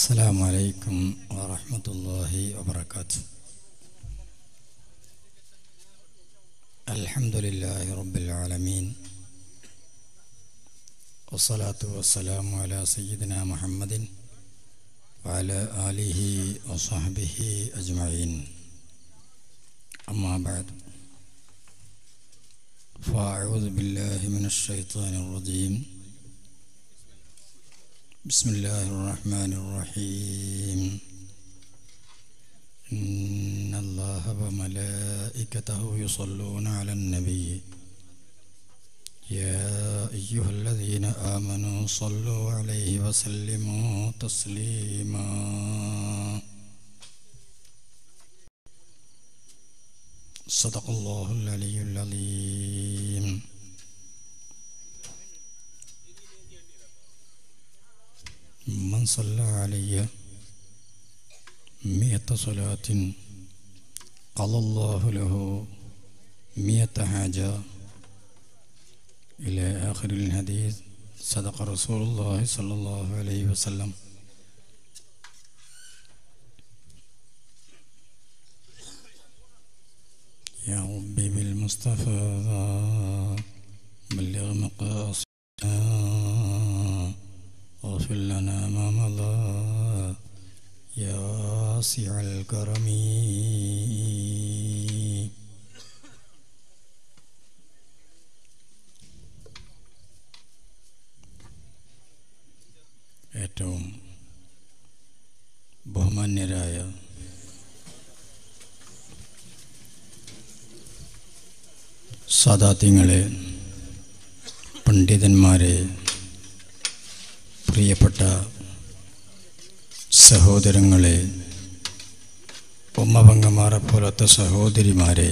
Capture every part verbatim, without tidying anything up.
السلام عليكم ورحمة الله وبركاته. الحمد لله رب العالمين، والصلاة والسلام على سيدنا محمد وعلى آله وصحبه أجمعين. أما بعد، فأعوذ بالله من الشيطان الرجيم. بسم الله الرحمن الرحيم. إن الله وملائكته يصلون على النبي يا أيها الذين آمنوا صلوا عليه وسلموا تسليما. صدق الله العلي العظيم. من صلى علي مئة صلاة قضى الله له مئة حاجة إلى آخر الحديث. صدق رسول الله صلى الله عليه وسلم. يا ربي بالمصطفى بلغ مقاصدنا واغفر لنا ما مضى يا واسع الكرم. ഏറ്റവും ബഹുമാന്യരായ സാദാത്യങ്ങളെ, പണ്ഡിതന്മാരെ, പ്രിയപ്പെട്ട സഹോദരങ്ങളെ, ഉമ്മപങ്കമാരെ പോലത്തെ സഹോദരിമാരെ,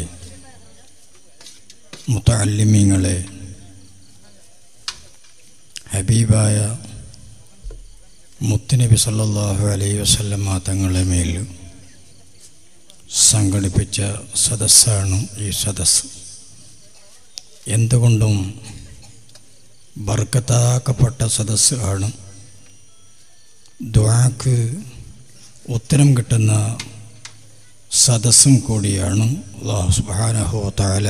മുതഅല്ലിമീങ്ങളെ, ഹബീബായ മുത്തുനബി സല്ലല്ലാഹു അലൈഹി വസല്ലമ തങ്ങളെ മേൽ സംഘടിപ്പിച്ച സദസ്സാണ് ഈ സദസ്സ്. എന്തുകൊണ്ടും ബർക്കത്താക്കപ്പെട്ട സദസ്സ് ആണ്. ദുആക്ക് ഉത്തരം കിട്ടുന്ന സദസ്സും കൂടിയാണ്. അല്ലാഹു സുബ്ഹാനഹു വ തആല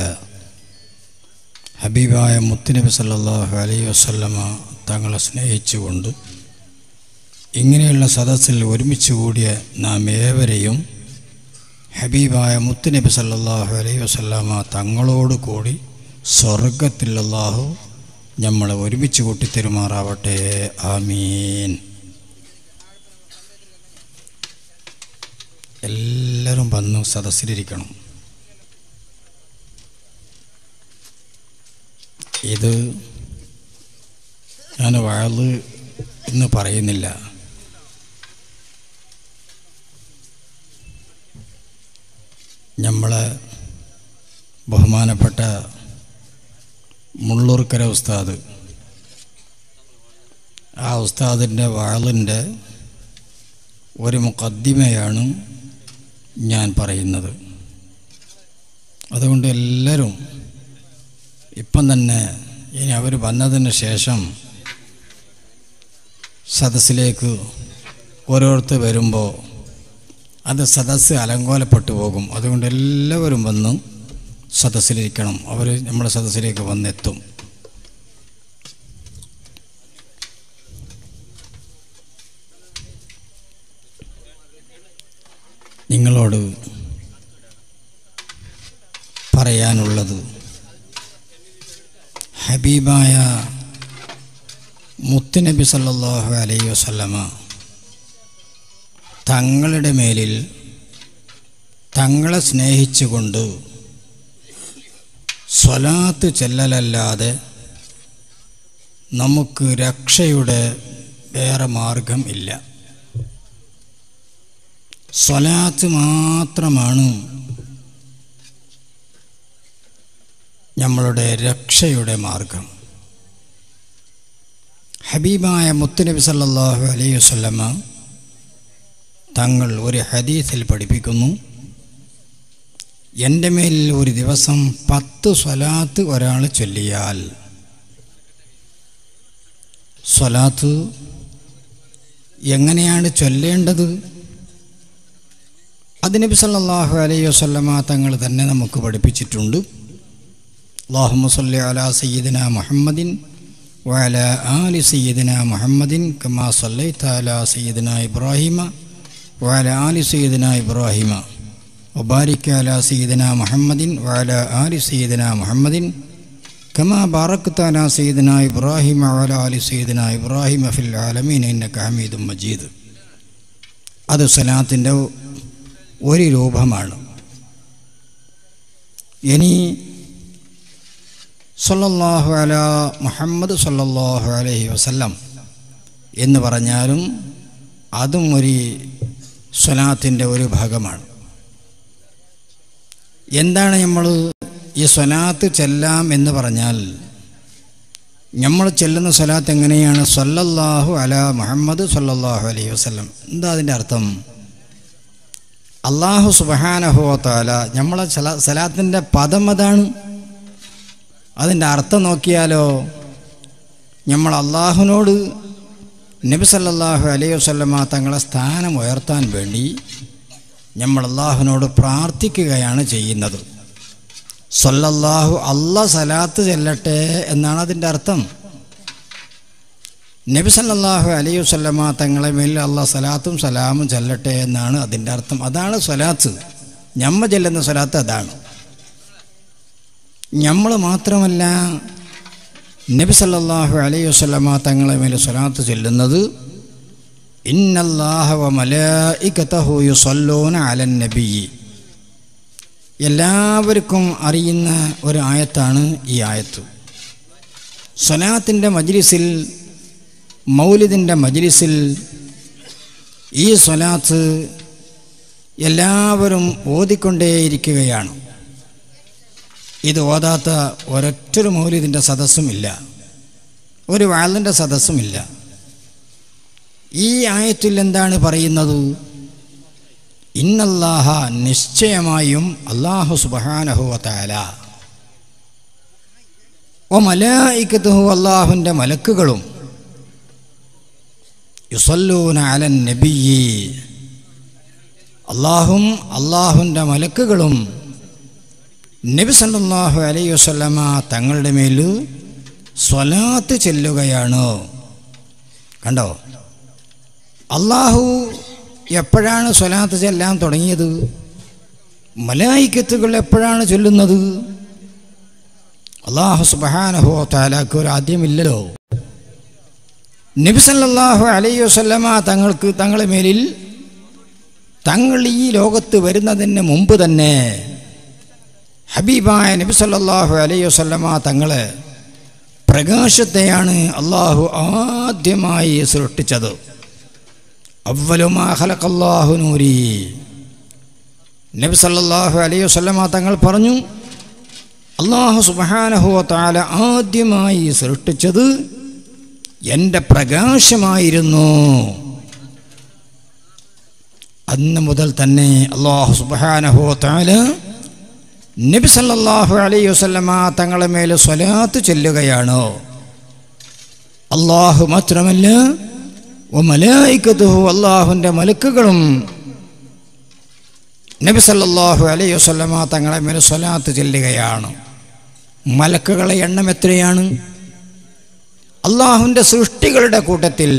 ഹബീബായ മുത്തുനബി സല്ലല്ലാഹു അലൈഹി വസല്ലമ തങ്ങളെ സ്നേഹിച്ചുകൊണ്ട് ഇങ്ങനെയുള്ള സദസ്സിൽ ഒരുമിച്ച് കൂടിയ നാം ഏവരെയും ഹബീബായ മുത്തുനബി സല്ലല്ലാഹു അലൈഹി വസല്ലമ തങ്ങളോട് കൂടി സ്വർഗത്തിൽ അല്ലാഹു നമ്മളെ ഒരുമിച്ച് കൂട്ടിത്തരുമാറാവട്ടെ. ആമീൻ. എല്ലാവരും വന്ന് സദസ്സിലിരിക്കണം. ഇത് ഞാൻ വഅള് എന്ന് പറയുന്നില്ല. നമ്മളെ ബഹുമാനപ്പെട്ട മുള്ളൂർക്കര ഉസ്താദ്, ആ ഉസ്താദിൻ്റെ വഅളിൻ്റെ ഒരു മുഖദ്ദിമയാണ് ഞാൻ പറയുന്നത്. അതുകൊണ്ട് എല്ലാവരും ഇപ്പം തന്നെ, ഇനി അവർ വന്നതിന് ശേഷം സദസ്സിലേക്ക് ഓരോരുത്തർ വരുമ്പോൾ അത് സദസ്സ് അലങ്കോലപ്പെട്ടു പോകും. അതുകൊണ്ട് എല്ലാവരും വന്ന് സദസ്സിലിരിക്കണം. അവർ നമ്മുടെ സദസ്സിലേക്ക് വന്നെത്തും. നിങ്ങളോട് പറയാനുള്ളത്, ഹബീബായ മുത്തുനബി സല്ലല്ലാഹു അലൈഹി വസല്ലമ തങ്ങളുടെ മേലിൽ തങ്ങളെ സ്നേഹിച്ചുകൊണ്ട് സ്വലാത്ത് ചെല്ലലല്ലാതെ നമുക്ക് രക്ഷയുടെ വേറെ മാർഗം ഇല്ല. സ്വലാത്ത് മാത്രമാണ് നമ്മളുടെ രക്ഷയുടെ മാർഗം. ഹബീബായ മുത്തുനബി സല്ലല്ലാഹു അലൈഹി വസല്ലമ തങ്ങൾ ഒരു ഹദീസിൽ പഠിപ്പിക്കുന്നു, എൻ്റെ മേലിൽ ഒരു ദിവസം പത്ത് സ്വലാത്ത് ഒരാൾ ചൊല്ലിയാൽ, സ്വലാത്ത് എങ്ങനെയാണ് ചൊല്ലേണ്ടത്? അത് നബി സല്ലല്ലാഹു അലൈഹി വസല്ലമ തങ്ങൾ തന്നെ നമുക്ക് പഠിപ്പിച്ചിട്ടുണ്ട്. അല്ലാഹുമ്മ സ്വല്ലി അലാ സയ്യിദിനാ മുഹമ്മദിൻ വഅലാ ആലി സയ്യിദിനാ മുഹമ്മദിൻ കമാ സ്വല്ലൈത അലാ സയ്യിദിനാ ഇബ്രാഹിമ വഅലാ ആലി സയ്യിദിനാ ഇബ്രാഹിമ വബാരിക് അലാ സയ്യിദിനാ മുഹമ്മദിൻ വഅലാ ആലി സയ്യിദിനാ മുഹമ്മദിൻ കമാ ബാറക്ത അലാ സയ്യിദിനാ ഇബ്രാഹിമ വഅലാ ആലി സയ്യിദിനാ ഇബ്രാഹിമ ഫിൽ ആലമീൻ ഇന്നക ഹമീദും മജീദ്. അത് സ്വലാത്തിൻ്റെ ഒരു രൂപമാണ്. ഇനി സല്ലല്ലാഹു അലാ മുഹമ്മദ് സല്ലല്ലാഹു അലൈഹി വസല്ലം എന്ന് പറഞ്ഞാലും അതും ഒരു സ്വലാത്തിൻ്റെ ഒരു ഭാഗമാണ്. എന്താണ് നമ്മൾ ഈ സ്വലാത്ത് ചെല്ലാം എന്ന് പറഞ്ഞാൽ, നമ്മൾ ചെല്ലുന്ന സ്വലാത്ത് എങ്ങനെയാണ്? സല്ലല്ലാഹു അലാ മുഹമ്മദ് സല്ലല്ലാഹു അലൈഹി വസല്ലം. എന്താ അതിൻ്റെ അർത്ഥം? അല്ലാഹു സുബ്ഹാനഹു വ തആല നമ്മളെ സ്വലാത്തിൻ്റെ പദം അതാണ്. അതിൻ്റെ അർത്ഥം നോക്കിയാലോ, നമ്മൾ അള്ളാഹുവിനോട് നബി സല്ലല്ലാഹു അലൈഹി വസല്ലമ തങ്ങളെ സ്ഥാനം ഉയർത്താൻ വേണ്ടി നമ്മൾ അള്ളാഹുവിനോട് പ്രാർത്ഥിക്കുകയാണ് ചെയ്യുന്നത്. സല്ലല്ലാഹു അല്ലാ സലാത്ത് ചെല്ലട്ടെ എന്നാണ് അതിൻ്റെ അർത്ഥം. നബി സല്ലല്ലാഹു അലൈഹി വസല്ലമ തങ്ങളെ മേൽ അല്ലാ സലാത്തും സലാമും ചെല്ലട്ടെ എന്നാണ് അതിൻ്റെ അർത്ഥം. അതാണ് സ്വലാത്ത്. ഞമ്മ ചെല്ലുന്ന സ്വലാത്ത് അതാണ്. നമ്മൾ മാത്രമല്ല, നബി സല്ലല്ലാഹു അലൈഹി വസല്ലമ തങ്ങളെ മേൽ സ്വലാത്ത് ചെല്ലുന്നത് ഇന്നല്ലാഹ വ മലായികതഹു യുസല്ലൂന അലൻ നബിയ്യി. എല്ലാവർക്കും അറിയുന്ന ഒരു ആയത്താണ് ഈ ആയത്ത്. സ്വലാത്തിൻ്റെ മജ്ലിസിൽ, മൗലിദിൻ്റെ മജ്ലിസിൽ ഈ സ്വലാത്ത് എല്ലാവരും ഓതിക്കൊണ്ടേയിരിക്കുകയാണ്. ഇത് ഓതാത്ത ഒരൊറ്റൊരു മൗലിദിൻ്റെ സദസ്സുമില്ല, ഒരു വാളിൻ്റെ സദസ്സുമില്ല. ഈ ആയത്തിൽ എന്താണ് പറയുന്നത്? ഇന്നല്ലാഹ, നിശ്ചയമായും അല്ലാഹു സുബ്ഹാനഹു വ തആല, വ മലായികതുഹു, അല്ലാഹുവിൻ്റെ മലക്കുകളും, യുസല്ലൂന അലൻ നബിയ്യി, അല്ലാഹും അല്ലാഹുവിൻ്റെ മലക്കുകളും നബി സല്ലല്ലാഹു അലൈഹി വസല്ലമ തങ്ങളുടെ മേൽ സ്വലാത്ത് ചെല്ലുകയാണ്. കണ്ടോ, അല്ലാഹു എപ്പോഴാണ് സ്വലാത്ത് ചെല്ലാൻ തുടങ്ങിയത്? മലായികത്തുകൾ എപ്പോഴാണ് ചൊല്ലുന്നത്? അല്ലാഹു സുബ്ഹാനഹു വ തആലക്ക് ഒരു ആദ്യമില്ലല്ലോ. നബി സല്ലല്ലാഹു അലൈഹി വസല്ലമ തങ്ങൾക്ക് തങ്ങളുടെ മേലിൽ തങ്ങൾ ഈ ലോകത്ത് വരുന്നതിന് മുമ്പ് തന്നെ ഹബീബായ നബി സല്ലല്ലാഹു അലൈഹി വസല്ലമ തങ്ങളെ പ്രകാശത്തെയാണ് അല്ലാഹു ആദ്യമായി സൃഷ്ടിച്ചത്. അവ്വലു മാ ഖലഖല്ലാഹു നൂരി. നബി സല്ലല്ലാഹു അലൈഹി വസല്ലമ തങ്ങൾ പറഞ്ഞു, അല്ലാഹു സുബ്ഹാനഹു വ തആല ആദ്യമായി സൃഷ്ടിച്ചത് എൻ്റെ പ്രകാശമായിരുന്നു. അന്ന് മുതൽ തന്നെ അല്ലാഹു സുബ്ഹാനഹു വ തആല നബി സല്ലല്ലാഹു അലൈഹി വസല്ലമ തങ്ങളെ മേൽ സ്വലാത്ത് ചൊല്ലുകയാണ്. അല്ലാഹു മാത്രമല്ല, വ മലായികതുഹു, അല്ലാഹുവിൻ്റെ മലക്കുകളും നബി സല്ലല്ലാഹു അലൈഹി വസല്ലമ തങ്ങളെ മേൽ സ്വലാത്ത് ചൊല്ലുകയാണ്. മലക്കുകളുടെ എണ്ണം എത്രയാണ്? അല്ലാഹുവിൻ്റെ സൃഷ്ടികളുടെ കൂട്ടത്തിൽ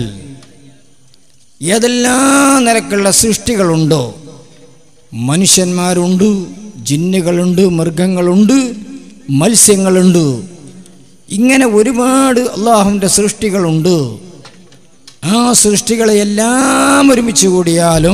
ഏതെല്ലാം നിരക്കുള്ള സൃഷ്ടികളുണ്ടോ, മനുഷ്യന്മാരുണ്ട്, ജിന്നുകളുണ്ട്, മൃഗങ്ങളുണ്ട്, മത്സ്യങ്ങളുണ്ട്, ഇങ്ങനെ ഒരുപാട് അല്ലാഹുവിൻ്റെ സൃഷ്ടികളുണ്ട്. ആ സൃഷ്ടികളെ എല്ലാം ഒരുമിച്ച് കൂടിയാലും,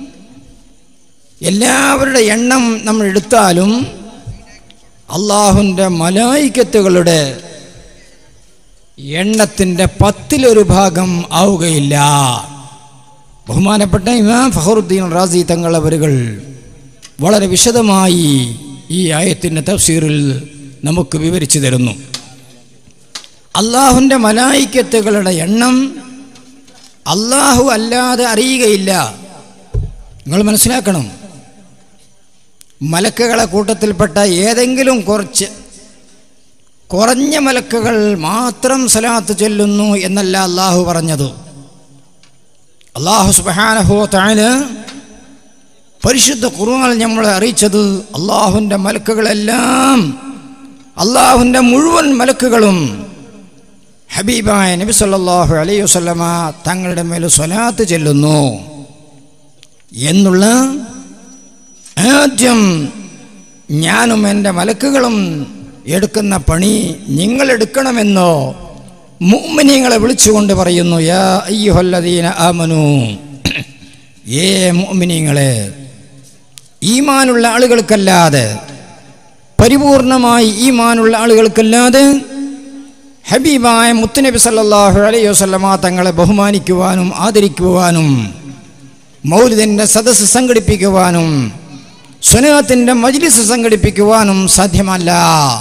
എല്ലാവരുടെ എണ്ണം നമ്മൾ എടുത്താലും അല്ലാഹുവിൻ്റെ മലായികത്തുകളുടെ എണ്ണത്തിൻ്റെ പത്തിലൊരു ഭാഗം ആവുകയില്ല. ബഹുമാനപ്പെട്ട ഇമാം ഫഖറുദ്ദീൻ റാസി തങ്ങളവരുകൾ വളരെ വിശദമായി ഈ ആയത്തിൻ്റെ തഫ്സീറിൽ നമുക്ക് വിവരിച്ചു തരുന്നു. അല്ലാഹുവിൻ്റെ മലായികത്തുകളുടെ എണ്ണം അല്ലാഹു അല്ലാതെ അറിയുകയില്ല. നിങ്ങൾ മനസ്സിലാക്കണം, മലക്കുകളെ കൂട്ടത്തിൽപ്പെട്ട ഏതെങ്കിലും കുറച്ച് കുറഞ്ഞ മലക്കുകൾ മാത്രം സ്വലാത്ത് ചൊല്ലുന്നു എന്നല്ല അല്ലാഹു പറഞ്ഞത്. അല്ലാഹു സുബ്ഹാനഹു വ തആല പരിശുദ്ധ ഖുർആനിൽ നമ്മളെ അറിയിച്ചത് അല്ലാഹുവിൻ്റെ മലക്കുകളെല്ലാം അല്ലാഹുവിൻ്റെ മുഴുവൻ മലക്കുകളും ഹബീബായ നബി സല്ലല്ലാഹു അലൈഹി വസല്ലമ തങ്ങളുടെ മേൽ സ്വലാത്ത് ചൊല്ലുന്നു എന്നുള്ള ആദ്യം ഞാനും എൻ്റെ മലക്കുകളും എടുക്കുന്ന പണി നിങ്ങൾ എടുക്കണമെന്നോ മുഅ്മിനീങ്ങളെ വിളിച്ചുകൊണ്ട് പറയുന്നു. യാ അയ്യുഹല്ലദീന ആമനൂ, ഏ മുഅ്മിനീങ്ങളെ, ഈമാനുള്ള ആളുകൾക്കല്ലാതെ, പരിപൂർണമായി ഈമാനുള്ള ആളുകൾക്കല്ലാതെ ഹബീബായ മുത്തുനബി സല്ലല്ലാഹു അലൈഹി വസല്ലമ തങ്ങളെ ബഹുമാനിക്കുവാനും ആദരിക്കുവാനും മൗലിദിൻ്റെ സദസ്സ് സംഘടിപ്പിക്കുവാനും സ്വലാത്തിൻ്റെ മജ്ലിസ് സംഘടിപ്പിക്കുവാനും സാധ്യമല്ല.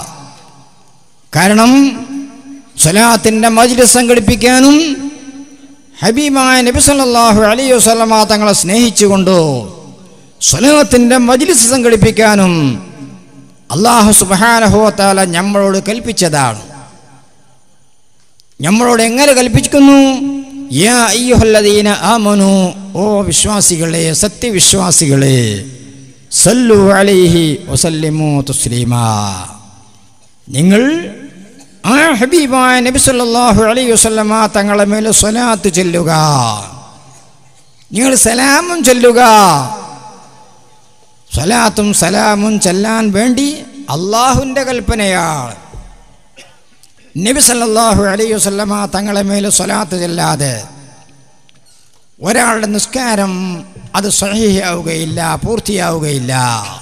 കാരണം സ്വലാത്തിൻ്റെ മജ്ലിസ് സംഘടിപ്പിക്കാനും ഹബീബായ നബി സല്ലല്ലാഹു അലൈഹി വസല്ലമ തങ്ങളെ സ്നേഹിച്ചുകൊണ്ട് സ്വലാത്തിൻ്റെ മജ്ലിസ് സംഘടിപ്പിക്കാനും അല്ലാഹു സുബ്ഹാനഹു വ തആല നമ്മളോട് കൽപ്പിച്ചതാണ്. നമ്മളോട് എങ്ങനെ കൽപ്പിക്കുന്നു? യാ അയ്യുഹല്ലദീന ആമനൂ, ഓ വിശ്വാസികളെ, സത്യവിശ്വാസികളെ, സല്ലു അലൈഹി വസല്ലിമു തസ്ലീമാ, നിങ്ങൾ ആ ഹബീബായ നബി സല്ലല്ലാഹു അലൈഹി വസല്ലമ തങ്ങളെ മേൽ സ്വലാത്ത് ചൊല്ലുക, നിങ്ങൾ സലാമും ചൊല്ലുക. സ്വലാത്തും സലാമും ചൊല്ലാൻ വേണ്ടി അള്ളാഹുവിൻ്റെ കൽപ്പനയാണ്. നബി സല്ലല്ലാഹു അലൈഹി വസല്ലമ തങ്ങളെ മേൽ സ്വലാത്ത് ചൊല്ലാതെ ഒരാളുടെ നിസ്കാരം അത് സ്വഹീഹാവുകയില്ല, പൂർത്തിയാവുകയില്ല.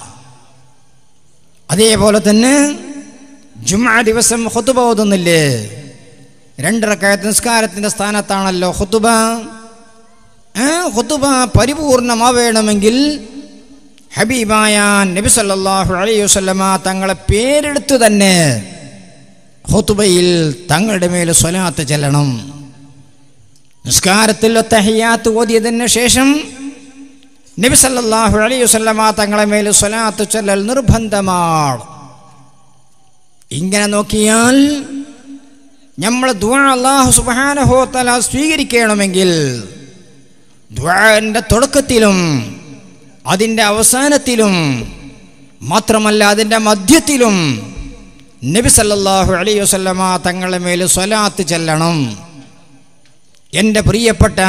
അതേപോലെ തന്നെ ജുമുഅ ദിവസം ഖുതുബ ഓതുന്നില്ലേ? രണ്ട് റക്അത്ത് നിസ്കാരത്തിൻ്റെ സ്ഥാനത്താണല്ലോ ഖുതുബ. ആ ഖുതുബ പരിപൂർണമാവേണമെങ്കിൽ ഹബീബായ നബി സല്ലല്ലാഹു അലൈഹി വസല്ലമ തങ്ങളെ പേരെടുത്ത് തന്നെ ഖുതുബയിൽ തങ്ങളുടെ മേൽ സ്വലാത്ത് ചൊല്ലണം. നിസ്കാരത്തിൽ തഹിയ്യാത്ത് ഓതിയതിന് ശേഷം നബി സല്ലല്ലാഹു അലൈഹി വസല്ലമ തങ്ങളെ മേൽ സ്വലാത്ത് ചൊല്ലൽ നിർബന്ധമാണ്. ഇങ്ങനെ നോക്കിയാൽ നമ്മൾ ദുആ അല്ലാഹു സുബ്ഹാനഹു വ തആല സ്വീകരിക്കണമെങ്കിൽ ദുആന്റെ തുടക്കത്തിലും അതിൻ്റെ അവസാനത്തിലും മാത്രമല്ല അതിൻ്റെ മധ്യത്തിലും നബി സല്ലല്ലാഹു അലൈഹി വസല്ലമ തങ്ങളുടെ മേൽ സ്വലാത്ത് ചൊല്ലണം. എൻ്റെ പ്രിയപ്പെട്ട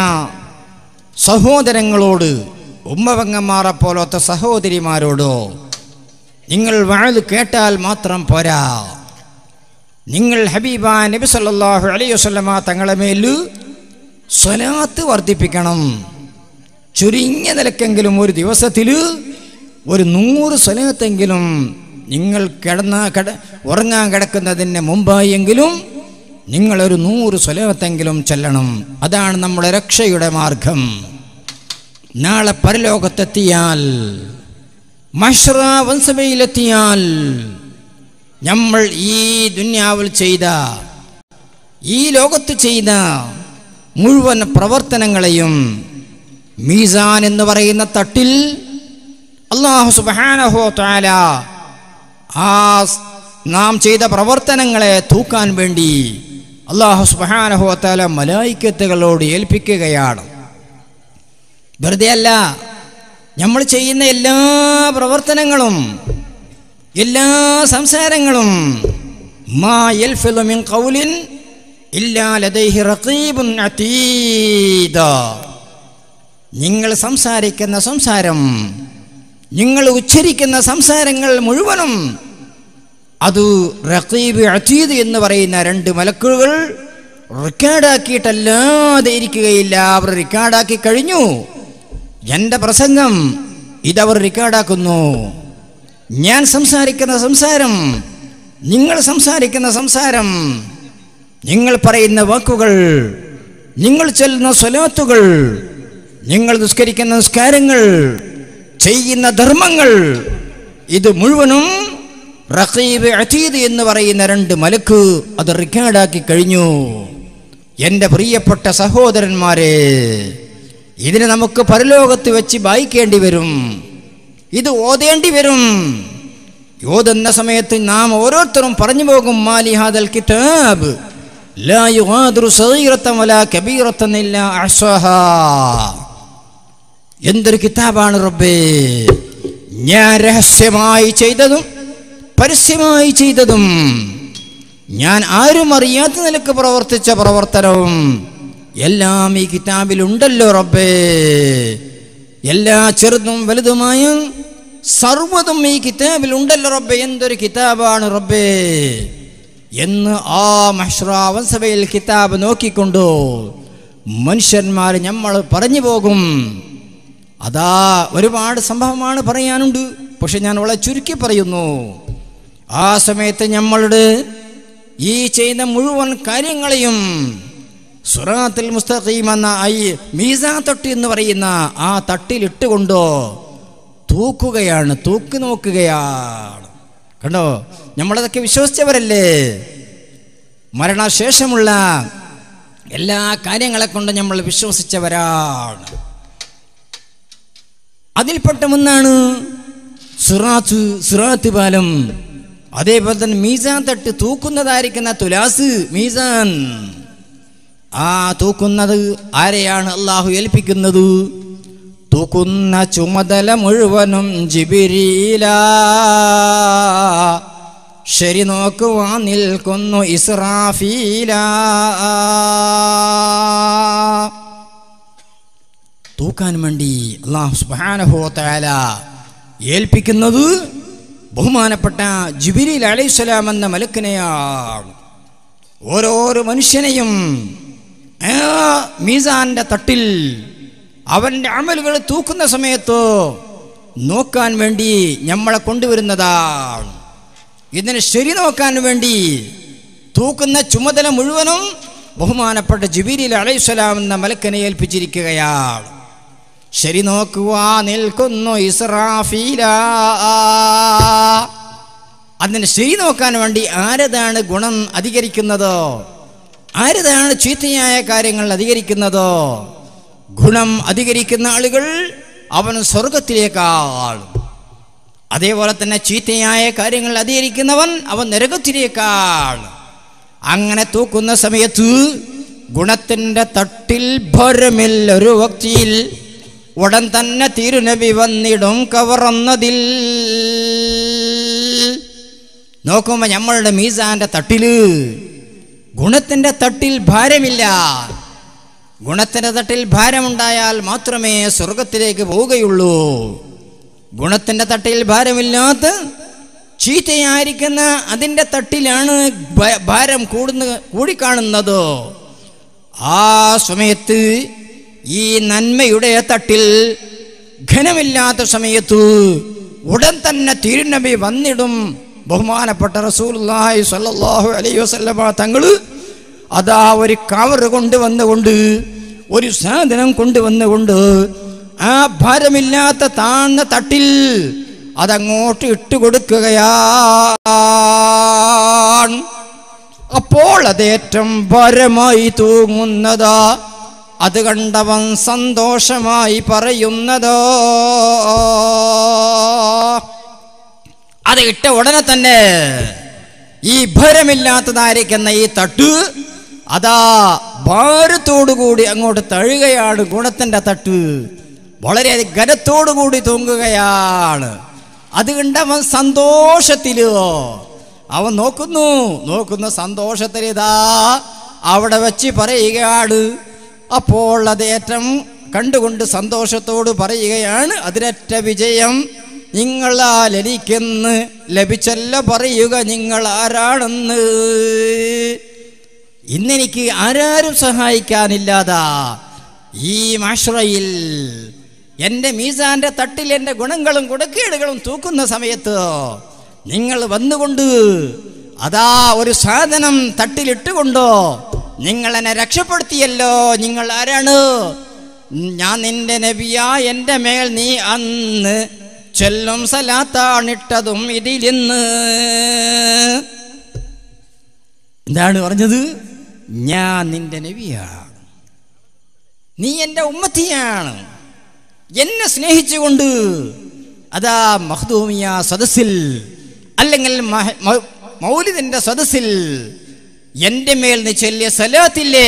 സഹോദരങ്ങളോട്, ഉമ്മപെങ്ങന്മാരെ പോലത്തെ സഹോദരിമാരോടോ, നിങ്ങൾ വഅദ് കേട്ടാൽ മാത്രം പോരാ, നിങ്ങൾ ഹബീബായ നബി സല്ലല്ലാഹു അലൈഹി വസല്ലമ തങ്ങളുടെ മേൽ സ്വലാത്ത് വർദ്ധിപ്പിക്കണം. ചുരുങ്ങിയ നിലക്കെങ്കിലും ഒരു ദിവസത്തിൽ ഒരു നൂറ് സ്വലാത്തെങ്കിലും നിങ്ങൾ കിടന്ന കിട ഉറങ്ങാൻ കിടക്കുന്നതിന് മുമ്പായെങ്കിലും നിങ്ങളൊരു നൂറ് സ്വലാത്തെങ്കിലും ചൊല്ലണം. അതാണ് നമ്മുടെ രക്ഷയുടെ മാർഗം. നാളെ പരലോകത്തെത്തിയാൽ, മഹ്ശറ വൻസഭയിലെത്തിയാൽ, നമ്മൾ ഈ ദുനിയാവിൽ ചെയ്ത, ഈ ലോകത്ത് ചെയ്ത മുഴുവൻ പ്രവർത്തനങ്ങളെയും മീസാൻ എന്ന് പറയുന്ന തട്ടിൽ അല്ലാഹു സുബ്ഹാനഹു വ തആല ആ നാം ചെയ്ത പ്രവർത്തനങ്ങളെ തൂക്കാൻ വേണ്ടി അല്ലാഹു സുബ്ഹാനഹു വ തആല മലായിക്കത്തുകളോട് ഏൽപ്പിക്കുകയാണ്. വെറുതെ അല്ല, നമ്മൾ ചെയ്യുന്ന എല്ലാ പ്രവർത്തനങ്ങളും, എല്ലാ സംസാരങ്ങളും മാ യൽഫിളു മിൻ ഖൗലിൻ ഇല്ലാ ലദൈഹി റഖീബുൻ അതീദ, നിങ്ങൾ സംസാരിക്കുന്ന സംസാരം, നിങ്ങൾ ഉച്ചരിക്കുന്ന സംസാരങ്ങൾ മുഴുവനും അത് റഖീബ് അതീദ് എന്ന് പറയുന്ന രണ്ട് മലക്കുകൾ റെക്കോർഡാക്കിയിട്ടല്ലാതെ ഇരിക്കുകയില്ല. അവർ റെക്കോർഡാക്കി കഴിഞ്ഞു. എൻ്റെ പ്രസംഗം ഇതവർ റെക്കോർഡാക്കുന്നു. ഞാൻ സംസാരിക്കുന്ന സംസാരം, നിങ്ങൾ സംസാരിക്കുന്ന സംസാരം, നിങ്ങൾ പറയുന്ന വാക്കുകൾ, നിങ്ങൾ ചൊല്ലുന്ന സ്വലാത്തുകൾ, നിങ്ങൾ നിസ്കരിക്കുന്ന നിസ്കാരങ്ങൾ, ചെയ്യുന്ന ധർമ്മങ്ങൾ, ഇത് മുഴുവനും റഖീബ് അതീദ് എന്ന് പറയുന്ന രണ്ട് മലക്ക് അത് റെക്കോർഡാക്കി കഴിഞ്ഞു. എൻ്റെ പ്രിയപ്പെട്ട സഹോദരന്മാരെ, ഇതിന് നമുക്ക് പരലോകത്ത് വെച്ച് വായിക്കേണ്ടി വരും, ഇത് ഓതേണ്ടി വരും. ഓതുന്ന സമയത്ത് നാം ഓരോരുത്തരും പറഞ്ഞു പോകും, മാലി ഹാദൽ കിതാബ് ലാ യുഗാദിറു സഗീറത്തൻ വലാ കബീറത്തൻ ഇല്ലാ അഹ്സാഹാ. എന്തൊരു കിതാബാണ് റബ്ബേ! ഞാൻ രഹസ്യമായി ചെയ്തതും പരസ്യമായി ചെയ്തതും ഞാൻ ആരും അറിയാത്ത നിലക്ക് പ്രവർത്തിച്ച പ്രവർത്തനവും എല്ലാം ഈ കിതാബിലുണ്ടല്ലോ റബ്ബേ. എല്ലാ ചെറുതും വലുതുമായ സർവ്വതും ഈ കിതാബിലുണ്ടല്ലോ റബ്ബേ. എന്തൊരു കിതാബാണ് റബ്ബേ എന്ന് ആ മഹ്ശറാ സഭയിൽ കിതാബ് നോക്കിക്കൊണ്ടു മനുഷ്യന്മാർ നമ്മൾ പറഞ്ഞു പോകും. അതാ ഒരുപാട് സംഭവമാണ് പറയാനുണ്ട്, പക്ഷെ ഞാൻ വളരെ ചുരുക്കി പറയുന്നു. ആ സമയത്ത് നമ്മളുടെ ഈ ചെയ്ത മുഴുവൻ കാര്യങ്ങളെയും സിറാത്തുൽ മുസ്തഖീം എന്ന ഈ മീസാൻ തട്ട് എന്ന് പറയുന്ന ആ തട്ടിലിട്ടുകൊണ്ടോ തൂക്കുകയാണ്, തൂക്കി നോക്കുകയാണ്. കണ്ടോ, നമ്മളതൊക്കെ വിശ്വസിച്ചവരല്ലേ? മരണശേഷമുള്ള എല്ലാ കാര്യങ്ങളെ കൊണ്ട് നമ്മൾ വിശ്വസിച്ചവരാണ്. അതിൽപ്പെട്ട ഒന്നാണ് സിറാത്ത്, സിറാത്ത് പാലം. അതേപോലെ തന്നെ മീസാൻ തട്ട്, തൂക്കുന്നതായിരിക്കുന്ന തുലാസ് മീസാൻ. ആ തൂക്കുന്നത് ആരെയാണ് അള്ളാഹു ഏൽപ്പിക്കുന്നത്? തൂക്കുന്ന ചുമതല മുഴുവനും ജിബ്രീലാ. ശരി നോക്കുവാൻ നിൽക്കുന്നു ഇസ്രാഫീലാ. തൂക്കാൻ വേണ്ടി അല്ലാഹു സുബ്ഹാനഹു വ തആല ഏൽപ്പിക്കുന്നത് ബഹുമാനപ്പെട്ട ജിബ്രീൽ അലൈഹിസ്സലാം എന്ന മലക്കിനെയാണ്. ഓരോരോ മനുഷ്യനെയും ആ മീസാന്റെ തട്ടിൽ അവൻ്റെ അമലുകൾ തൂക്കുന്ന സമയത്ത് നോക്കാൻ വേണ്ടി നമ്മളെ കൊണ്ടുവരുന്നതാണ്. ഇതിനെ ശരി നോക്കാൻ വേണ്ടി തൂക്കുന്ന ചുമതല മുഴുവനും ബഹുമാനപ്പെട്ട ജിബ്രീൽ അലൈഹിസ്സലാം എന്ന മലക്കിനെ ഏൽപ്പിച്ചിരിക്കുകയാണ്. ശരി നോക്കുവാ നിൽക്കുന്നു ഇസ്രാഫീലാ. അതിനെ ശരി നോക്കാൻ വേണ്ടി ആരതാണ് ഗുണം അധികരിക്കുന്നതോ, ആരതാണ് ചീത്തയായ കാര്യങ്ങൾ അധികരിക്കുന്നതോ? ഗുണം അധികരിക്കുന്ന ആളുകൾ അവൻ സ്വർഗത്തിലേക്കാണ്. അതേപോലെ തന്നെ ചീത്തയായ കാര്യങ്ങൾ അധികരിക്കുന്നവൻ അവൻ നരകത്തിലേക്കാണ്. അങ്ങനെ തൂക്കുന്ന സമയത്ത് ഗുണത്തിൻ്റെ തട്ടിൽ ഭരമില്ല ഒരു വ്യക്തിയിൽ ഉടൻ തന്നെ തിരുനബി വന്നിടും കവർന്നതിൽ. നോക്കുമ്പോൾ നമ്മളുടെ മീസാന്റെ തട്ടില് ഗുണത്തിൻ്റെ തട്ടിൽ ഭാരമില്ല. ഗുണത്തിൻ്റെ തട്ടിൽ ഭാരമുണ്ടായാൽ മാത്രമേ സ്വർഗത്തിലേക്ക് പോവുകയുള്ളൂ. ഗുണത്തിൻ്റെ തട്ടിൽ ഭാരമില്ലാത്ത ചീത്തയായിരിക്കുന്ന അതിൻ്റെ തട്ടിലാണ് ഭാരം കൂടുന്ന കൂടിക്കാണുന്നത്. ആ സമയത്ത് ഈ നന്മയുടെ തട്ടിൽ ഘനമില്ലാത്ത സമയത്ത് ഉടൻ തന്നെ തിരുനബി വന്നിടും. ബഹുമാനപ്പെട്ട റസൂലുള്ളാഹി സ്വല്ലല്ലാഹു അലൈഹി വസല്ലമ തങ്ങൾ അതാ ഒരു കവർ കൊണ്ടുവന്നുകൊണ്ട്, ഒരു സാധനം കൊണ്ടുവന്നുകൊണ്ട് ആ ഭാരമില്ലാത്ത താഴ്ന്ന തട്ടിൽ അതങ്ങോട്ട് ഇട്ടുകൊടുക്കുകയാണ്. അപ്പോൾ അതേറ്റം ഭാരമായി തൂങ്ങുന്നതാ. അത് കണ്ടവൻ സന്തോഷമായി പറയുന്നതോ, അത് ഇട്ട ഉടനെ തന്നെ ഈ ഭാരമില്ലാത്തതായിരിക്കുന്ന ഈ തട്ട് അതാ ഭാരത്തോടുകൂടി അങ്ങോട്ട് തഴുകയാണ്. ഗുണത്തിൻ്റെ തട്ട് വളരെ ഘനത്തോടുകൂടി തൂങ്ങുകയാണ്. അത് കണ്ടവൻ സന്തോഷത്തിലോ അവൻ നോക്കുന്നു നോക്കുന്ന സന്തോഷത്തിലിതാ അവിടെ വെച്ച് പറയുകയാണ്. അപ്പോൾ അതേറ്റം കണ്ടുകൊണ്ട് സന്തോഷത്തോട് പറയുകയാണ്, അതിരറ്റ വിജയം നിങ്ങളാൽ എനിക്കെന്ന് ലഭിച്ചല്ല പറയുക നിങ്ങൾ ആരാണെന്ന്. ഇന്നെനിക്ക് ആരാരും സഹായിക്കാനില്ലാതാ ഈ മഹ്ശറയിൽ എൻ്റെ മീസാന്റെ തട്ടിൽ എൻ്റെ ഗുണങ്ങളും ഗുണക്കേടുകളും തൂക്കുന്ന സമയത്ത് നിങ്ങൾ വന്നുകൊണ്ട് അതാ ഒരു സാധനം തട്ടിലിട്ടുകൊണ്ടോ നിങ്ങൾ എന്നെ രക്ഷപ്പെടുത്തിയല്ലോ. നിങ്ങൾ ആരാണ്? ഞാൻ നിന്റെ നബിയാ, എൻ്റെ മേൽ നീ അന്ന് ചൊല്ലും സലാത്താണിട്ടതും ഇതിലിന്ന്. എന്താണ് പറഞ്ഞത്? ഞാൻ നിന്റെ നബിയാണ്, നീ എൻ്റെ ഉമ്മത്തിയാണ്. എന്നെ സ്നേഹിച്ചുകൊണ്ട് അതാ മഖ്ദൂമിയ സദസ്സിൽ അല്ലെങ്കിൽ മൗലിദിൻ്റെ സദസ്സിൽ എൻ്റെ മേൽ നീ ചൊല്ലിയ സ്വലാത്തില്ലേ,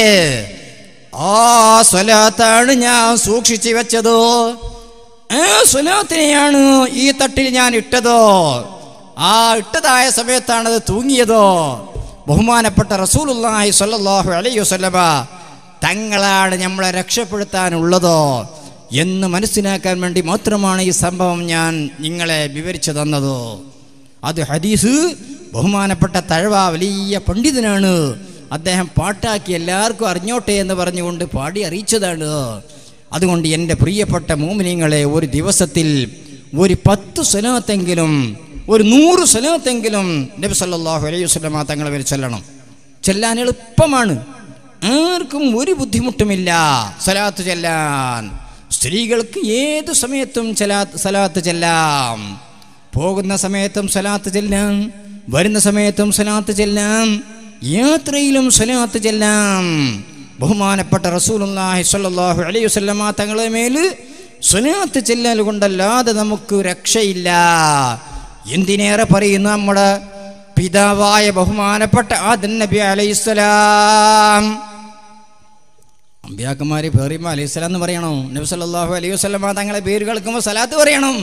ആ സ്വലാത്താണ് ഞാൻ സൂക്ഷിച്ചു വെച്ചതോ, ആ സ്വലാത്തിനെയാണ് ഈ തട്ടിൽ ഞാൻ ഇട്ടതോ, ആ ഇട്ടതായ സമയത്താണത് തൂങ്ങിയതോ. ബഹുമാനപ്പെട്ട റസൂലുള്ളാഹി സ്വല്ലല്ലാഹു അലൈഹി വസല്ലമ തങ്ങളാണ് നമ്മളെ രക്ഷപ്പെടുത്താനുള്ളതോ എന്ന് മനസ്സിലാക്കാൻ വേണ്ടി മാത്രമാണ് ഈ സംഭവം ഞാൻ നിങ്ങളെ വിവരിച്ചു തന്നത്. അത് ഹദീസ് ബഹുമാനപ്പെട്ട തഴവ വലിയ പണ്ഡിതനാണ്, അദ്ദേഹം പാട്ടാക്കി എല്ലാവർക്കും അറിഞ്ഞോട്ടെ എന്ന് പറഞ്ഞുകൊണ്ട് പാടി അറിയിച്ചതാണ്. അതുകൊണ്ട് എൻ്റെ പ്രിയപ്പെട്ട മോമിനിങ്ങളെ, ഒരു ദിവസത്തിൽ ഒരു പത്ത് സ്വലാത്തെങ്കിലും ഒരു നൂറ് സ്വലാത്തെങ്കിലും നബി സല്ലല്ലാഹു അലൈഹി വസല്ലമ തങ്ങളെ പേരിൽ ചൊല്ലണം. ചൊല്ലാൻ എളുപ്പമാണ്, ആർക്കും ഒരു ബുദ്ധിമുട്ടുമില്ല സ്വലാത്ത് ചൊല്ലാൻ. സ്ത്രീകൾക്ക് ഏത് സമയത്തും സ്വലാത്ത് ചെല്ലാം, പോകുന്ന സമയത്തും സ്വലാത്ത് ചെല്ലാം, വരുന്ന സമയത്തും സ്വലാത്ത് ചെല്ലാം, യാത്രയിലും സ്വലാത്ത് ചെല്ലാം. ബഹുമാനപ്പെട്ട റസൂലുള്ളാഹി സ്വല്ലല്ലാഹു അലൈഹി വസല്ലമ തങ്ങളെ മേൽ സ്വലാത്ത് ചെല്ലൽ കൊണ്ടല്ലാതെ നമുക്ക് രക്ഷയില്ല. എന്തിനേറെ പറയുന്നു, നമ്മുടെ പിതാവായ ബഹുമാനപ്പെട്ട ആദം നബി അലൈഹിസ്സലാം. അമ്പിയാക്കന്മാരെ പേറിയുമ്പോൾ അലൈഹിസ്സലാം എന്ന് പറയണോ? നബി സല്ലല്ലാഹു അലൈഹി വസല്ലമ തങ്ങളെ പേര് കേൾക്കുമ്പോൾ സലാത്ത് പറയണം.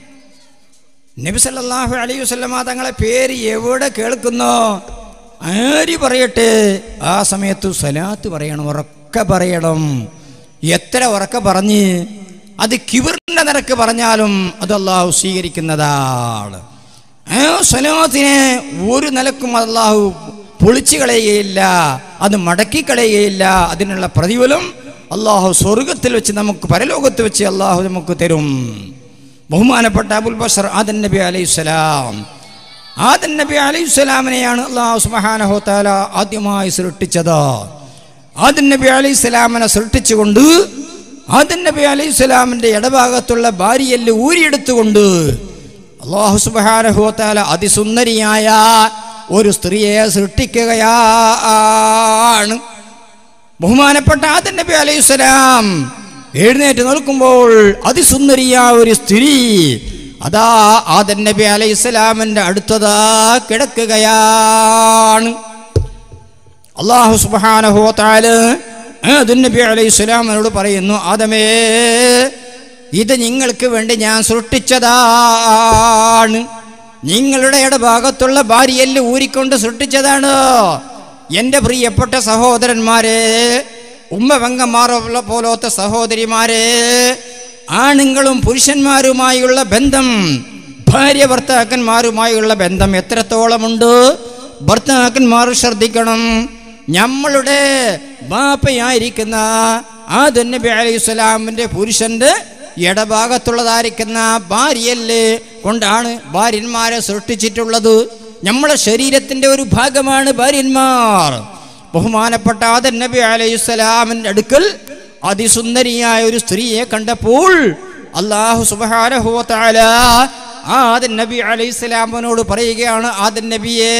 നബി സല്ലല്ലാഹു അലൈഹി വസല്ലമ തങ്ങളെ പേര് എവിടെ കേൾക്കുന്നോ ആര് പറയട്ടെ, ആ സമയത്ത് സലാത്ത് പറയണം, ഉറക്കെ പറയണം. എത്ര ഉറക്കെ പറഞ്ഞ് അത് കിബറിന്റെ നിരക്ക് പറഞ്ഞാലും അത് അല്ലാഹു സ്വീകരിക്കുന്നതാണ്. ആ സലാത്തിനെ ഒരു നിലക്കും അല്ലാഹു പൊളിച്ചു കളയുകയില്ല, അത് മടക്കി കളയുകയില്ല. അതിനുള്ള പ്രതിഫലം അല്ലാഹു സ്വർഗത്തിൽ വെച്ച് നമുക്ക്, പരലോകത്ത് വെച്ച് അല്ലാഹു നമുക്ക് തരും. ബഹുമാനപ്പെട്ട അബുൽ ബശർ ആദം നബി അലൈഹിസ്സലാം, ആദം നബി അലൈഹിസ്സലാമിനെയാണ് അല്ലാഹു സുബ്ഹാനഹു വ തആല ആദ്യമായി സൃഷ്ടിച്ചത്. ആദം നബി അലൈഹിസ്സലാമിനെ സൃഷ്ടിച്ചുകൊണ്ട് ആദം നബി അലൈഹിസ്സലാമിന്റെ ഇടഭാഗത്തുള്ള ഭാര്യയെല്ല് ഊരിയെടുത്തുകൊണ്ട് അല്ലാഹു സുബ്ഹാനഹു വ തആല അതിസുന്ദരിയായ ഒരു സ്ത്രീയെ സൃഷ്ടിക്കുകയാണ്. ബഹുമാനപ്പെട്ട ആദം നബി അലൈഹിസ്സലാം എഴുന്നേറ്റ് നിൽക്കുമ്പോൾ അതിസുന്ദരിയായ ഒരു സ്ത്രീ അതാ ആദം നബി അലൈഹിസ്സലാമിന്റെ അടുത്തതാ കിടക്കുകയാണ്. അല്ലാഹു സുബ്ഹാനഹു വ തആല ആദം നബി അലൈഹിസ്സലാമിനോട് പറയുന്നു, ആദമേ, ഇത് നിങ്ങൾക്ക് വേണ്ടി ഞാൻ സൃഷ്ടിച്ചതാണ്, നിങ്ങളുടെ ഇടഭാഗത്തുള്ള ഭാര്യയെല്ല് ഊരിക്കൊണ്ട് സൃഷ്ടിച്ചതാണ്. എൻ്റെ പ്രിയപ്പെട്ട സഹോദരന്മാരെ, ഉമ്മ പെങ്ങന്മാർ പോലത്തെ സഹോദരിമാരെ, ആണുങ്ങളും പുരുഷന്മാരുമായുള്ള ബന്ധം, ഭാര്യ ഭർത്താക്കന്മാരുമായുള്ള ബന്ധം എത്രത്തോളമുണ്ട് ഭർത്താക്കന്മാർ ശ്രദ്ധിക്കണം. നമ്മളുടെ ബാപ്പയായിരിക്കുന്ന ആദം നബി അലൈഹിസ്സലാമിൻ്റെ പുരുഷൻ്റെ ഇടഭാഗത്തുള്ളതായിരിക്കുന്ന ഭാര്യയല്ലേ കൊണ്ടാണ് ഭാര്യന്മാരെ സൃഷ്ടിച്ചിട്ടുള്ളത്. നമ്മുടെ ശരീരത്തിൻ്റെ ഒരു ഭാഗമാണ് ഭാര്യന്മാർ. ബഹുമാനപ്പെട്ട ആദം നബി അലൈഹിസ്സലാമിൻ്റെ അടുക്കൽ അതിസുന്ദരിയായ ഒരു സ്ത്രീയെ കണ്ടപ്പോൾ അല്ലാഹു സുബ്ഹാനഹു വ തആല ആദം നബി അലൈഹിസ്സലാമിനോട് പറയുകയാണ്, ആദം നബിയേ,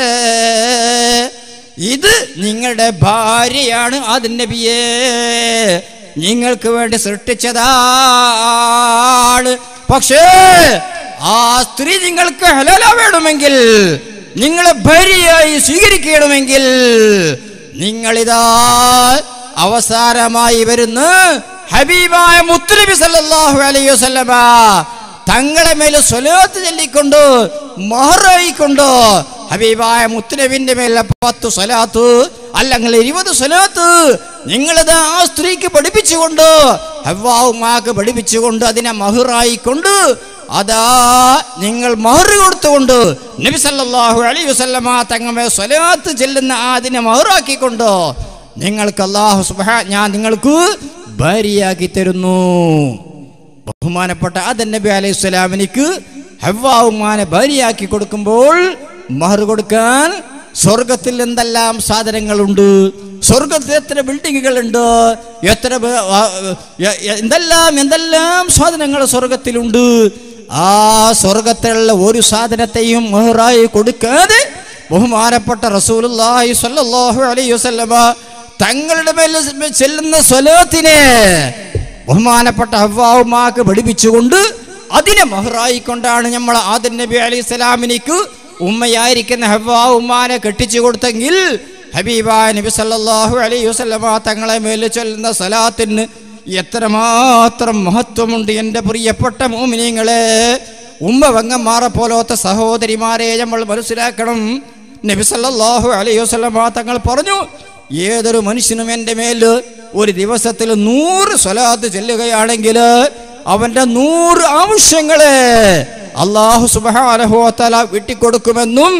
ഇത് നിങ്ങളുടെ ഭാര്യയാണ്, ആദം നബിയേ, നിങ്ങൾക്ക് വേണ്ടി സൃഷ്ടിച്ചതാണ്. പക്ഷേ ആ സ്ത്രീ നിങ്ങൾക്ക് ഹലാലാവേണമെങ്കിൽ, നിങ്ങളെ ഭാര്യയായി സ്വീകരിക്കണമെങ്കിൽ, നിങ്ങളിതാ അവസാനമായി വരുന്ന ഹബീബായ മുത്തുനബി സല്ലല്ലാഹു അലൈഹി വസല്ലമ തങ്ങളെ മേൽ സ്വലാത്ത് ചൊല്ലിക്കൊണ്ട് മഹറായിക്കൊണ്ട് ഹബീബായ മുത്തുനബിന്റെ മേൽ പത്ത് സ്വലാത്ത് അല്ലെങ്കിൽ ഇരുപത് സ്വലാത്ത് നിങ്ങളിത് ആ സ്ത്രീക്ക് പഠിപ്പിച്ചുകൊണ്ട്, ഹവ്വാവുമാക്ക് പഠിപ്പിച്ചുകൊണ്ട്, അതിനെ മഹറായിക്കൊണ്ട്, അതാ നിങ്ങൾ മഹർ കൊടുത്തുകൊണ്ട് നബി സല്ലല്ലാഹു അലൈഹി വസല്ലമ തങ്ങളെ സ്വലാത്ത് ചെല്ലുന്ന അതിനെ മഹറാക്കിക്കൊണ്ട് നിങ്ങൾക്ക് അല്ലാഹു സുബ്ഹാന ഞാൻ നിങ്ങൾക്ക് ഭാര്യയാക്കി തരുന്നു. ബഹുമാനപ്പെട്ട ആദം നബി അലൈഹിസ്സലാമിനിക്ക് ഹവ്വാവുമാനെ ഭാര്യയാക്കി കൊടുക്കുമ്പോൾ മഹർ കൊടുക്കാൻ സ്വർഗത്തിൽ എന്തെല്ലാം സാധനങ്ങളുണ്ട്, സ്വർഗത്തിൽ എത്ര ബിൽഡിങ്ങുകളുണ്ട്, എത്ര എന്തെല്ലാം എന്തെല്ലാം സാധനങ്ങൾ സ്വർഗത്തിലുണ്ട്. ആ സ്വർഗത്തിലുള്ള ഒരു സാധനത്തെയും മഹറായി കൊടുക്കാതെ ബഹുമാനപ്പെട്ട റസൂലുള്ളാഹി സ്വല്ലല്ലാഹു അലൈഹി വസല്ലമ തങ്ങളുടെ മേൽ ചെല്ലുന്ന സ്വലാത്തിനെ ബഹുമാനപ്പെട്ട ഹവ്വാവുമാക്ക് പഠിപ്പിച്ചുകൊണ്ട് അതിനെ മഹറായിക്കൊണ്ടാണ് നമ്മൾ ആദം നബി അലൈഹിസ്സലാമിനിക്ക് ഉമ്മയായിരിക്കുന്ന ഹവ്വാ ഉമ്മാനെ കെട്ടിച്ചു കൊടുത്തെങ്കിൽ ഹബീബായ നബി സല്ലല്ലാഹു അലൈഹി വസല്ലമ തങ്ങളെ മേൽ ചൊല്ലുന്ന സലാത്തിന് എത്രമാത്രം മഹത്വമുണ്ട്. എൻ്റെ പ്രിയപ്പെട്ട മുഅ്മിനീങ്ങളെ, ഉമ്മ വങ്ങന്മാരെ പോലത്തെ സഹോദരിമാരെ നമ്മൾ മനസ്സിലാക്കണം. നബി സല്ലല്ലാഹു അലൈഹി വസല്ലമ തങ്ങൾ പറഞ്ഞു, ഏതൊരു മനുഷ്യനും എൻ്റെ മേൽ ഒരു ദിവസത്തിൽ നൂറ് സ്വലാത്ത് ചൊല്ലുകയാണെങ്കിൽ അവൻ്റെ നൂറ് ആവശ്യങ്ങളെ അല്ലാഹു സുബ്ഹാനഹു വ തആല വിട്ടിക്കൊടുക്കുമെന്നും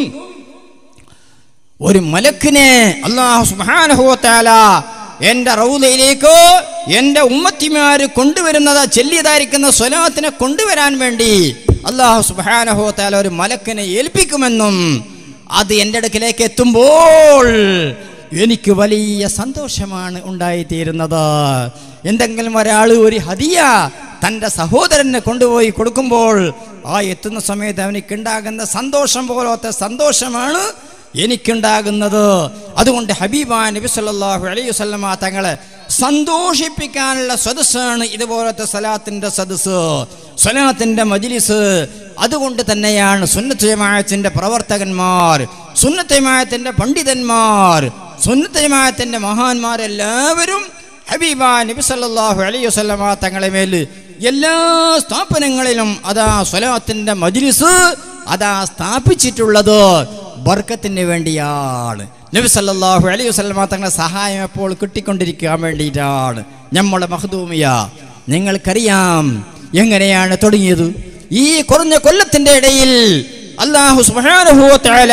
ഒരു മലക്കിനെ അല്ലാഹു സുബ്ഹാനഹു വ തആല എൻ്റെ റൗളയിലേക്ക് എൻ്റെ ഉമ്മത്തിമാർ കൊണ്ടുവരുന്നത് ചെല്ലിയതായിരിക്കുന്ന സ്വലാത്തിനെ കൊണ്ടുവരാൻ വേണ്ടി അല്ലാഹു സുബ്ഹാനഹു വ തആല ഒരു മലക്കിനെ ഏൽപ്പിക്കുമെന്നും അത് എൻ്റെ അടുക്കിലേക്ക് എത്തുമ്പോൾ എനിക്ക് വലിയ സന്തോഷമാണ് ഉണ്ടായിത്തീരുന്നത്. എന്തെങ്കിലും ഒരാൾ ഒരു ഹദിയ തൻ്റെ സഹോദരനെ കൊണ്ടുപോയി കൊടുക്കുമ്പോൾ ആ എത്തുന്ന സമയത്ത് അവനിക്കുണ്ടാകുന്ന സന്തോഷം പോലത്തെ സന്തോഷമാണ് എനിക്കുണ്ടാകുന്നത്. അതുകൊണ്ട് ഹബീബായ നബി സല്ലല്ലാഹു അലൈഹി വസല്ലമ തങ്ങളെ സന്തോഷിപ്പിക്കാനുള്ള സദസ്സാണ് ഇതുപോലത്തെ സലാത്തിൻ്റെ സദസ്സ്, സലാത്തിൻ്റെ മജ്ലിസ്. അതുകൊണ്ട് തന്നെയാണ് സുന്നത്ത് ജമാഅത്തിന്റെ പ്രവർത്തകന്മാർ, സുന്നത്ത് ജമാഅത്തിന്റെ പണ്ഡിതന്മാർ, സുന്നത്ത് ജമാഅത്തിന്റെ മഹാന്മാരെല്ലാവരും ഹബീബായ നബി സല്ലല്ലാഹു അലൈഹി വസല്ലമ തങ്ങളെ മേൽ എല്ലാ സ്ഥാപനങ്ങളിലും അതാ സ്വലാത്തിന്റെ മജ്ലിസ് അതാ സ്ഥാപിച്ചിട്ടുള്ളത് ബർക്കത്തിന് വേണ്ടിയാണ്. നബി സല്ലല്ലാഹു അലൈഹി വസല്ലമ തങ്ങളുടെ സഹായം എപ്പോൾ കിട്ടിക്കൊണ്ടിരിക്കാൻ വേണ്ടിയിട്ടാണ്. നമ്മുടെ മഖ്ദൂമിയ നിങ്ങൾക്കറിയാം എങ്ങനെയാണ് തുടങ്ങിയത്. ഈ കുറഞ്ഞ കൊല്ലത്തിന്റെ ഇടയിൽ അല്ലാഹു സുബ്ഹാനഹു വ തആല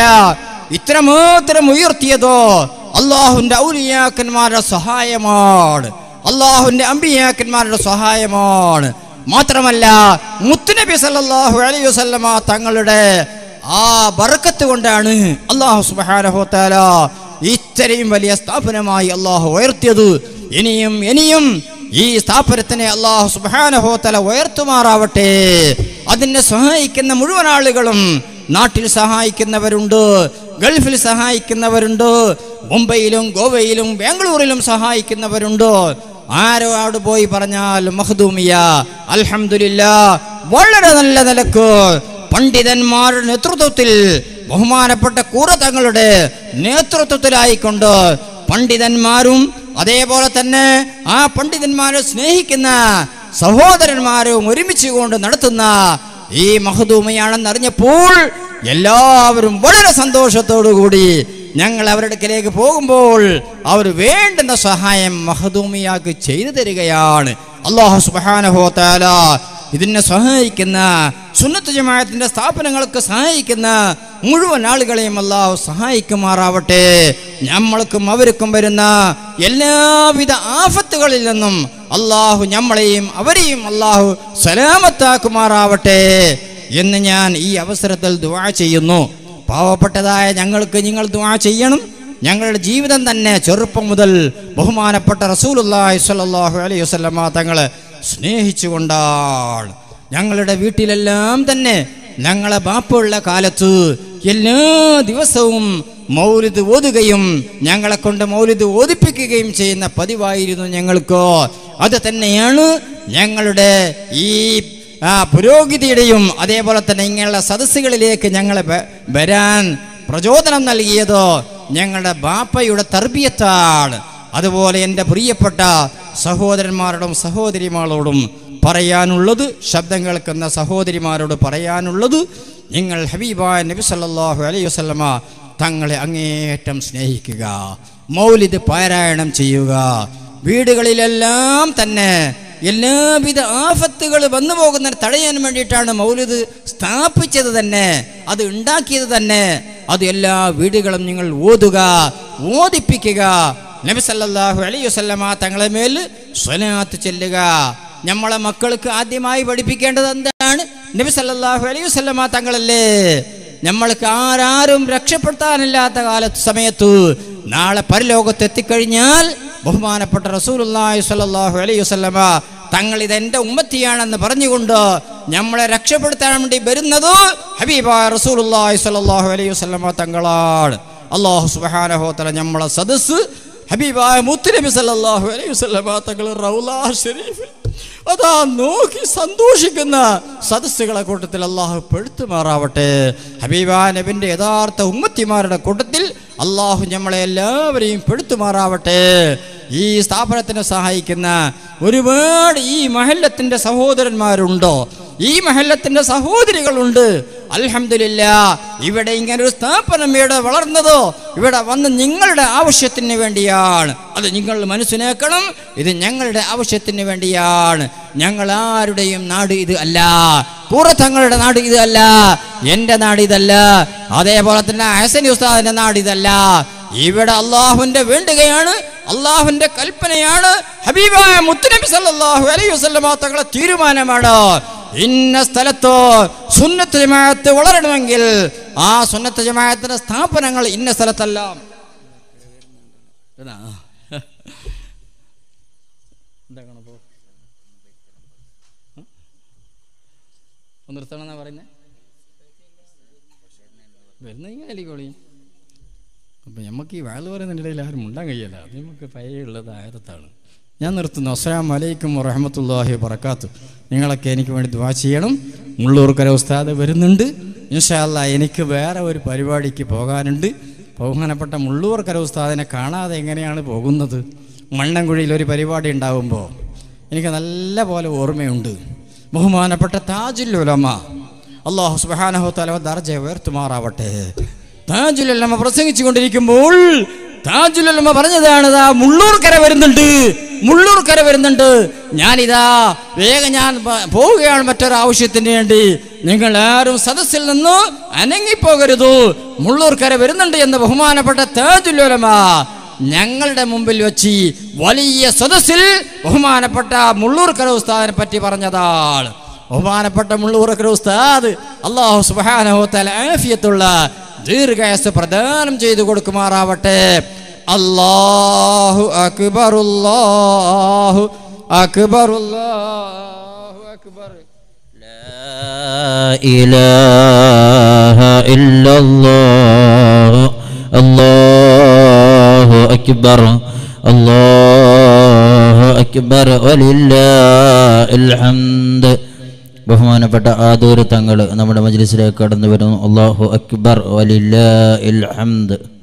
ഇത്രമാത്രം ഉയർത്തിയതോ അല്ലാഹുവിന്റെ ഔലിയാക്കന്മാരുടെ സഹായമാണ്, അല്ലാഹുവിന്റെ അമ്പിയാക്കന്മാരുടെ സഹായമാണ്. മാത്രമല്ല മുത്തുനബി സല്ലല്ലാഹു അലൈഹി വസല്ലമ തങ്ങളുടെ ആ ബർക്കത്ത് കൊണ്ടാണ് അല്ലാഹു സുബ്ഹാനഹു വ തആല ഇത്രയും വലിയ സ്ഥാപനമായി അല്ലാഹു ഉയർത്തിയത്. ഇനിയും ഇനിയും ഈ സ്ഥാപനത്തിനെ അല്ലാഹു സുബ്ഹാനഹു വ തആല ഉയർത്തുമാറാവട്ടെ. അതിനെ സഹായിക്കുന്ന മുഴുവൻ ആളുകളും, നാട്ടിൽ സഹായിക്കുന്നവരുണ്ട്, ഗൾഫിൽ സഹായിക്കുന്നവരുണ്ട്, മുംബൈയിലും ഗോവയിലും ബാംഗ്ലൂരിലും സഹായിക്കുന്നവരുണ്ട്. ആരോ അവിടെ പോയി പറഞ്ഞാൽ മഖ്ദൂമിയ അൽഹംദുലില്ലാഹ് വളരെ നല്ല നിലക്ക് പണ്ഡിതന്മാരുടെ നേതൃത്വത്തിൽ, ബഹുമാനപ്പെട്ട കൂറ തങ്ങളുടെ നേതൃത്വത്തിലായിക്കൊണ്ട് പണ്ഡിതന്മാരും അതേപോലെ തന്നെ ആ പണ്ഡിതന്മാരെ സ്നേഹിക്കുന്ന സഹോദരന്മാരും ഒരുമിച്ച് കൊണ്ട് നടത്തുന്ന ഈ മഖ്ദൂമിയാണെന്ന് അറിഞ്ഞപ്പോൾ എല്ലാവരും വളരെ സന്തോഷത്തോടു കൂടി ഞങ്ങൾ അവരുടെ അടുക്കലേക്ക് പോകുമ്പോൾ അവർ വേണ്ടുന്ന സഹായം മഖ്ദൂമിയാക്ക് ചെയ്തു തരികയാണ്. അല്ലാഹു സുബ്ഹാനഹു വ തആല ഇതിനെ സഹായിക്കുന്ന സുന്നത്ത് ജമാഅത്തിന്റെ സ്ഥാപനങ്ങൾക്ക് സഹായിക്കുന്ന മുഴുവൻ ആളുകളെയും അല്ലാഹു സഹായിക്കുമാറാവട്ടെ. നമ്മൾക്കും അവർക്കും വരുന്ന എല്ലാവിധ ആഫത്തുകളിൽ നിന്നും അല്ലാഹു നമ്മളെയും അവരെയും അല്ലാഹു സലാമത്താക്കുമാറാവട്ടെ എന്ന് ഞാൻ ഈ അവസരത്തിൽ ദുആ ചെയ്യുന്നു. പാവപ്പെട്ടതായ ഞങ്ങൾക്ക് നിങ്ങൾ ദുആ ചെയ്യണം. ഞങ്ങളുടെ ജീവിതം തന്നെ ചെറുപ്പം മുതൽ ബഹുമാനപ്പെട്ട റസൂലുള്ളാഹി സ്വല്ലല്ലാഹു അലൈഹി വസല്ലമ തങ്ങളെ സ്നേഹിച്ചുകൊണ്ടാണ്. ഞങ്ങളുടെ വീട്ടിലെല്ലാം തന്നെ ഞങ്ങളെ ബാപ്പുള്ള കാലത്ത് എല്ലാ ദിവസവും മൗലിദ് ഓതുകയും ഞങ്ങളെ കൊണ്ട് മൗലിദ് ഓതിപ്പിക്കുകയും ചെയ്യുന്ന പതിവായിരുന്നു ഞങ്ങൾക്ക്. അത് തന്നെയാണ് ഞങ്ങളുടെ ഈ ആ പുരോഗതിയുടെയും അതേപോലെ തന്നെ ഇങ്ങനെയുള്ള സദസ്സുകളിലേക്ക് ഞങ്ങളെ വരാൻ പ്രചോദനം നൽകിയത് ഞങ്ങളുടെ ബാപ്പയുടെ തർബിയത്താണ്. അതുപോലെ എൻ്റെ പ്രിയപ്പെട്ട സഹോദരന്മാരോടും സഹോദരിമാരോടും പറയാനുള്ളത്, ശബ്ദം കേൾക്കുന്ന സഹോദരിമാരോട് പറയാനുള്ളത്, നിങ്ങൾ ഹബീബായ നബി സല്ലല്ലാഹു അലൈഹി വസല്ലമ തങ്ങളെ അങ്ങേയറ്റം സ്നേഹിക്കുക, മൗലിദ് പാരായണം ചെയ്യുക. വീടുകളിലെല്ലാം തന്നെ എല്ലാവിധ ആഫത്തുകൾ വന്നു പോകുന്നതിന് തടയാൻ വേണ്ടിയിട്ടാണ് മൗലിദ് സ്ഥാപിച്ചത് തന്നെ, അത് ഉണ്ടാക്കിയത് തന്നെ. അത് എല്ലാ വീടുകളും നിങ്ങൾ ഓതുക, ഓദിപ്പിക്കുക. നബി സല്ലല്ലാഹു അലൈഹി വസല്ലമ തങ്ങളെ മേൽ സ്വലാത്ത് ചൊല്ലുക. നമ്മളെ മക്കൾക്ക് ആദ്യമായി പഠിപ്പിക്കേണ്ടത് എന്താണ്? നബി സല്ലല്ലാഹു അലൈഹി വസല്ലമ തങ്ങളല്ലേ. നമ്മൾക്ക് ആരാരും രക്ഷപ്പെടുത്താനില്ലാത്ത കാലത്ത് സമയത്ത് നാളെ പരലോകത്ത് എത്തിക്കഴിഞ്ഞാൽ ബഹുമാനപ്പെട്ട റസൂലുള്ളാഹി സ്വല്ലല്ലാഹു അലൈഹി വസല്ലമ തങ്ങൾ ഇതെൻ്റെ ഉമ്മത്തിയാണെന്ന് പറഞ്ഞുകൊണ്ട് നമ്മളെ രക്ഷപ്പെടുത്താൻ വേണ്ടി വരുന്നത് ഹബീബായ റസൂലുള്ളാഹി സ്വല്ലല്ലാഹു അലൈഹി വസല്ലമ തങ്ങളാണ്. അല്ലാഹു സുബ്ഹാനഹു വ തആല നമ്മളെ സദസ്സ് ഹബീബായ മുത്തുനബി സല്ലല്ലാഹു അലൈഹി വസല്ലമ തങ്ങൾ റൗള ശരീഫിൽ അതാ നോക്കി സന്തോഷിക്കുന്ന സദസ്സുകളെ കൂട്ടത്തിൽ അള്ളാഹു പെടുത്തുമാറാവട്ടെ. ഹബീബായ നബിന്റെ യഥാർത്ഥ ഉമ്മത്തിമാരുടെ കൂട്ടത്തിൽ അള്ളാഹു നമ്മളെ എല്ലാവരെയും പെടുത്തുമാറാവട്ടെ. ഈ സ്ഥാപനത്തിനെ സഹായിക്കുന്ന ഒരുപാട് ഈ മഹല്ലത്തിൻ്റെ സഹോദരന്മാരുണ്ടോ, ഈ മഹല്ലത്തിൻ്റെ സഹോദരികളുണ്ട്. അൽഹംദുലില്ലാഹ്, ഇവിടെ ഇങ്ങനൊരു സ്ഥാപനം ഇവിടെ വളർന്നതോ ഇവിടെ വന്ന് നിങ്ങളുടെ ആവശ്യത്തിന് വേണ്ടിയാണ്. അത് നിങ്ങൾ മനസ്സിലാക്കണം. ഇത് ഞങ്ങളുടെ ആവശ്യത്തിന് വേണ്ടിയാണ്. ഞങ്ങൾ ആരുടെയും നാട് ഇത് അല്ല, പൂർവ്വതങ്ങളുടെ നാട് ഇത് അല്ല, എൻ്റെ നാട് ഇതല്ല, അതേപോലെ തന്നെ ഹസനി ഉസ്താദിൻ്റെ നാട് ഇതല്ല. ഇവിടെ അള്ളാഹുവിൻ്റെ വേണ്ടുകയാണ്, അള്ളാഹുവിൻ്റെ കൽപ്പനയാണ്, ഹബീബായ മുത്തുനബി സല്ലല്ലാഹു അലൈഹി വസല്ലമ തങ്ങളുടെ തീരുമാനമാണ്. ഇന്ന സ്ഥലത്തോ സുന്നത്ത് ജമാഅത്ത് വളരണമെങ്കിൽ ആ സുന്നത്ത് ജമാഅത്തിന്റെ സ്ഥാപനങ്ങൾ ഇന്ന സ്ഥലത്തല്ല. നിർത്തണമെന്നാ പറയുന്നത്. വരുന്ന ഇങ്ങനെ അപ്പം നമുക്ക് ഈ വാഴ പറയുന്നതിൻ്റെ ഇടയിൽ ആരും ഉണ്ടാൻ കഴിയല്ല. അത് നമുക്ക് പയ്യുള്ളത് ആയത്താണ്. ഞാൻ നിർത്തുന്നു. അസ്സലാമു അലൈക്കും വറഹ്മത്തുള്ളാഹി വബറകാതുഹു. നിങ്ങളൊക്കെ എനിക്ക് വേണ്ടി ദുആ ചെയ്യണം. മുള്ളൂർക്കര ഉസ്താദ് വരുന്നുണ്ട് ഇൻഷാ അല്ലാഹ്. എനിക്ക് വേറെ ഒരു പരിപാടിക്ക് പോകാനുണ്ട്. ബഹുമാനപ്പെട്ട മുള്ളൂർക്കര ഉസ്താദിനെ കാണാതെ എങ്ങനെയാണ് പോകുന്നത്? മണ്ണൻകുഴിയിൽ ഒരു പരിപാടി ഉണ്ടാകുമ്പോൾ എനിക്ക് നല്ല പോലെ ഓർമ്മയുണ്ട്. ബഹുമാനപ്പെട്ട താജുൽ ഉലമ, അല്ലാഹു സുബ്ഹാനഹു തആല ദർജ ഉയർത്തുമാറാവട്ടെ. താജുൽ ഉലമ പ്രസംഗിച്ചു കൊണ്ടിരിക്കുമ്പോൾ താജുൽ ഉലമ പറഞ്ഞതാണ്, ഇതാ മുള്ളൂർക്കര വരുന്നുണ്ട്, മുള്ളൂർക്കര വരുന്നുണ്ട്. ഞാനിതാ വേഗം ഞാൻ പോവുകയാണ് മറ്റൊരാവശ്യത്തിന് വേണ്ടി. നിങ്ങൾ ആരും സദസ്സിൽ നിന്ന് അനങ്ങിപ്പോകരുത്, മുള്ളൂർക്കര വരുന്നുണ്ട് എന്ന് ബഹുമാനപ്പെട്ട താജുൽ ഉലമ ഞങ്ങളുടെ മുമ്പിൽ വെച്ച് വലിയ സദസ്സിൽ ബഹുമാനപ്പെട്ട മുള്ളൂർക്കര ഉസ്താദിനെ പറ്റി പറഞ്ഞതാണ്. ബഹുമാനപ്പെട്ട മുള്ളൂർക്കര ഉസ്താദ് അല്ലാഹു സുബ്ഹാനഹു വതആല ആഫിയത്തുള്ള ദീർഘായുസ്സ് പ്രദാനം ചെയ്തു കൊടുക്കുമാറാവട്ടെ. അല്ലാഹു അക്ബർ, അല്ലാഹു അക്ബർ, അല്ലാഹു അക്ബർ. ലാ ഇലാഹ ഇല്ലല്ലാഹ്, അല്ലാഹു അക്ബർ, അല്ലാഹു അക്ബർ, വലില്ലാഹിൽ ഹംദ്. ബഹുമാനപ്പെട്ട ആദൂർ തങ്ങൾ നമ്മുടെ മജ്ലിസിലേക്ക് കടന്നു വരുന്നു. അല്ലാഹു അക്ബർ, വലില്ലാഹിൽ ഹംദ്.